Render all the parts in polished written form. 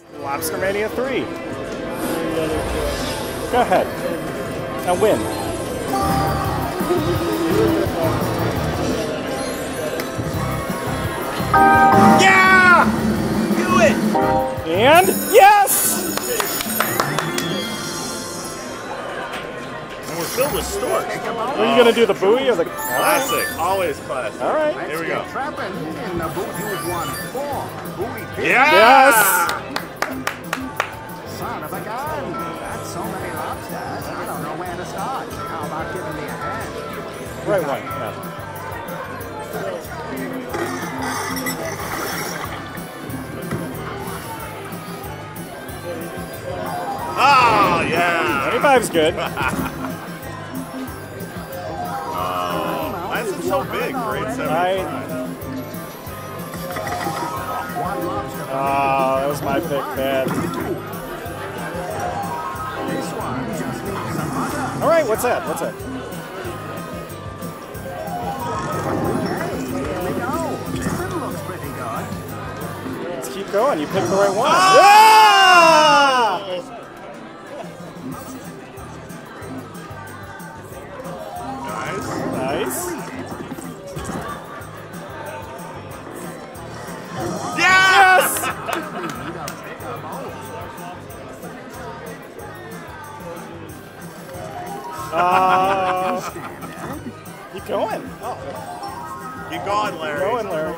Lobstermania 3. Go ahead. And win. Yeah! Do it! And yes! And we're filled with storks. Are you gonna do the buoy or the classic? Always classic. All right. Here we go. Trapping in the boot you've won 4 Buoy Pick. Yeah! Yes! Son of a gun! That's so many lobsters. I don't know where to start. How about giving me a hand? Right one. Yeah. Oh, yeah! 25's good. Why is it so big? Grade 75. One lobster. That was my pick, bad. This one just needs some butter. All right, what's that? What's that? Okay, here we go. This one looks pretty good. Let's keep going. You picked the right one. Oh! Yeah! Nice. Yes! Keep going. Oh. Keep going, Larry. Keep going, Larry.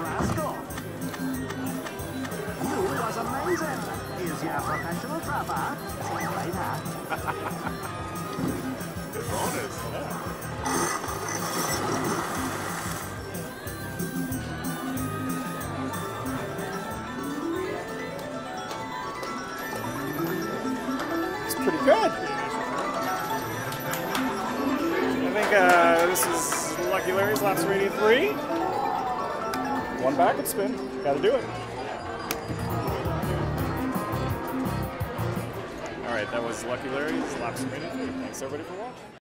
You was amazing. Here's your professional trapper. See you later. Good bonus. It's pretty good. I think this is Lucky Larry's Lobstermania 3. One backup spin. Got to do it. All right, that was Lucky Larry's Lobstermania 3. Thanks everybody for watching.